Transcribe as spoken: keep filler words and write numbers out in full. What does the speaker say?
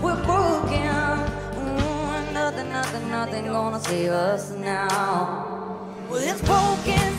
we're broken. Mm, nothing, nothing, nothing gonna save us now. Well, it's broken.